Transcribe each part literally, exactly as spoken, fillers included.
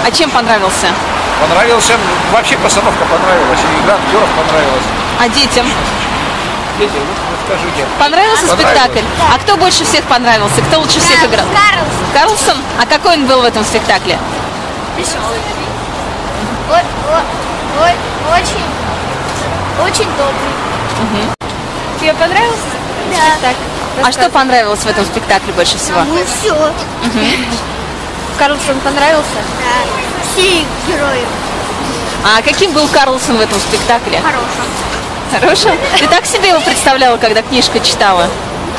А чем понравился? Понравился, вообще постановка понравилась, и игра актеров понравилась. А детям? Дети, вот скажите. Понравился спектакль? А кто больше всех понравился? Кто лучше всех играл? Карлсон. Карлсон? А какой он был в этом спектакле? Веселый. Очень, очень добрый. Угу. Тебе понравился Да. спектакль? А что понравилось в этом спектакле больше всего? Ну все. Угу. Карлсон понравился? Да. Все герои. А каким был Карлсон в этом спектакле? Хорошим. Хорошим? Ты так себе его представляла, когда книжку читала?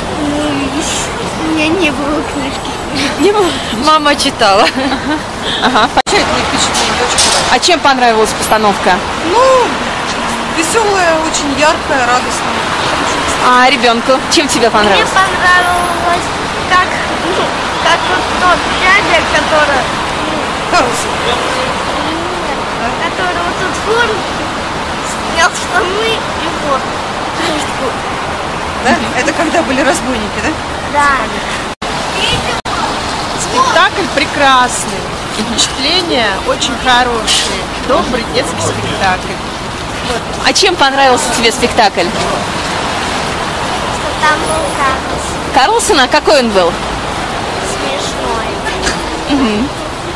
У меня не было книжки. Не было? Мама читала. Ага. Замечательное впечатление, очень понравилось. А чем понравилась постановка? Ну, веселая, очень яркая, радостная. А ребенку? Чем тебе Мне понравилось? понравилось, как, ну, как вот тот дядя, который, Карлсон. который вот тут форм снял штаны и вот книжку. Да? Это когда были разбойники, да? Да. Спектакль прекрасный. Впечатления очень хорошие. Добрый детский спектакль. А чем понравился тебе спектакль? Что там был Карлсон. Карлсон, а какой он был? Смешной. Угу.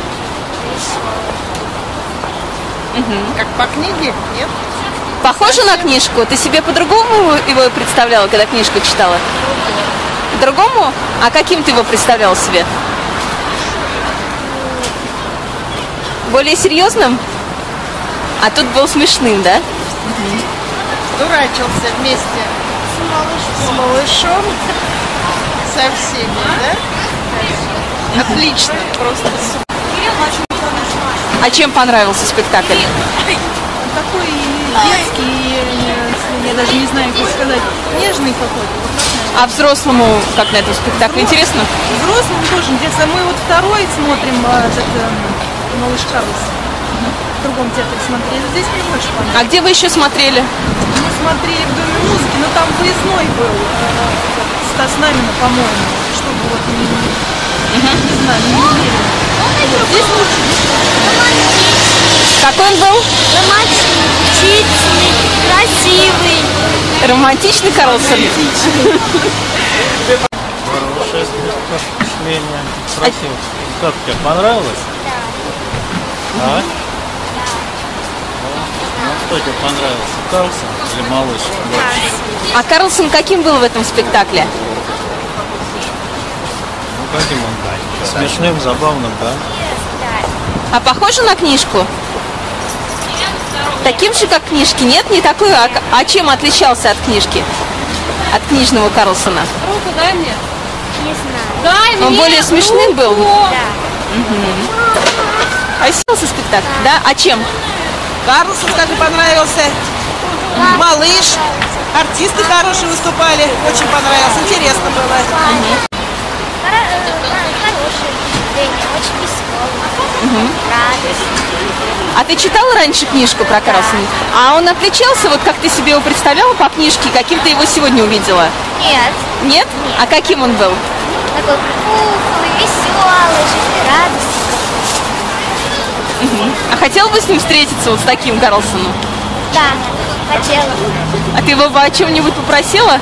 Веселый. Как по книге? Нет? Похоже на книжку? Ты себе по-другому его представляла, когда книжку читала? По-другому? А каким ты его представляла себе? Более серьезным? А тут был смешным, да? Дурачился вместе С с малышом. малышом. Со всеми, да? Отлично, просто супер. А чем понравился спектакль? Такой детский, я даже не знаю, как сказать, нежный какой-то. А взрослому, как на этом спектакле, интересно? Взрослым тоже интересно. Мы вот второй смотрим, а, этот, э, малыш Карлсон. В другом театре смотрели. Здесь мне больше понравилось. А где вы еще смотрели? Мы смотрели в Доме музыки, но там выездной был. э, Стас Намина, по-моему. Чтобы вот не, не знаю, не уверена. Вот здесь лучше. Какой он был? Романтичный, красивый. Романтичный Карлсон? Хорошее впечатление. Спросил, как тебе понравилось? Да. А? Ну, кто тебе понравился? Карлсон или малыш? Больше? А Карлсон каким был в этом спектакле? Ну, каким он был? Смешным, забавным, да? А похоже на книжку? Таким же, как книжки? Нет, не такой. А, а чем отличался от книжки? От книжного Карлсона? Руку дай мне. Не знаю. Дай Он более смешным был? Да. А снился спектакль? Да. А чем? Карлсон, скажи, понравился. Малыш. Артисты хорошие выступали. Очень понравилось. Интересно было. Хоро- э, Хорошее впечатление, очень веселый. Радость. А ты читала раньше книжку про Карлсона? А он отличался, вот как ты себе его представляла по книжке, каким ты его сегодня увидела? Нет. Нет? А каким он был? Такой пухлый, веселый, жизнерадостный. А хотел бы с ним встретиться, вот с таким Карлсоном? Да, хотела. А ты его бы о чем-нибудь попросила?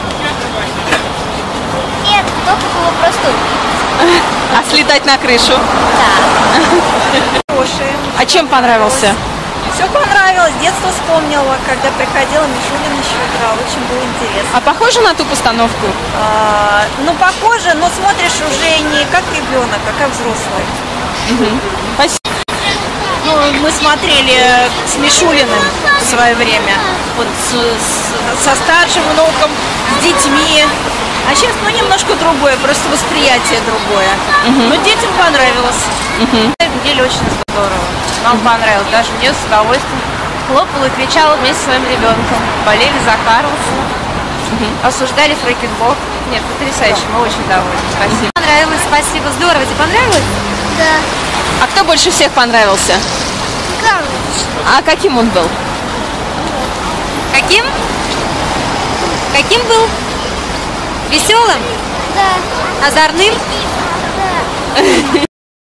Нет, только было просто увидеть. А слетать на крышу? Да. Хорошие. А чем понравился? Все понравилось. Детство вспомнила, когда приходила, Мишулин еще играл. Очень было интересно. А похоже на ту постановку? А, ну, похоже, но смотришь уже не как ребенок, а как взрослый. Спасибо. Ну, мы смотрели с Мишулиным в свое время. Вот с- с- со старшим внуком, с детьми. А сейчас, ну, немножко другое, просто восприятие другое. Но детям понравилось. На самом деле очень здорово. Нам понравилось. Даже мне с удовольствием хлопала и кричала вместе с своим ребенком. Болели за Карлсона. Осуждали фрекенбок. Нет, потрясающе, мы очень довольны. Спасибо. Понравилось, спасибо. Здорово. Тебе понравилось? Да. А кто больше всех понравился? Карлсон. А каким он был? Каким? Каким был? Веселым? Да. Озорным? Да.